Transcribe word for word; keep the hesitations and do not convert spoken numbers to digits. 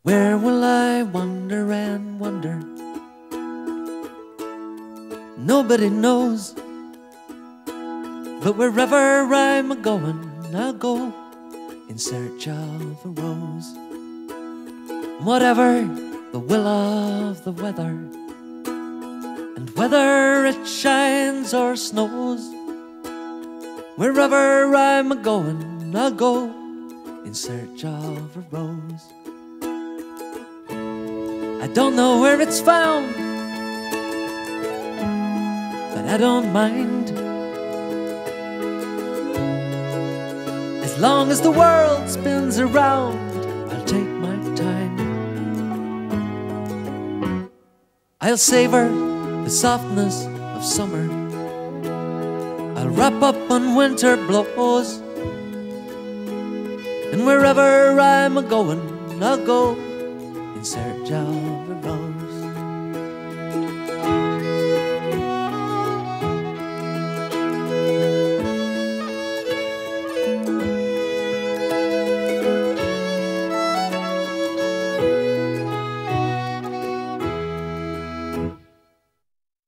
Where will I wander and wonder? Nobody knows. But wherever I'm a-going, I'll go in search of a rose. Whatever the will of the weather, and whether it shines or snows, wherever I'm a-going, I'll go in search of a rose. I don't know where it's found, but I don't mind, as long as the world spins around. I'll take my time. I'll savor the softness of summer. I'll wrap up when winter blows, and wherever I'm a-going, I'll go in search of a rose.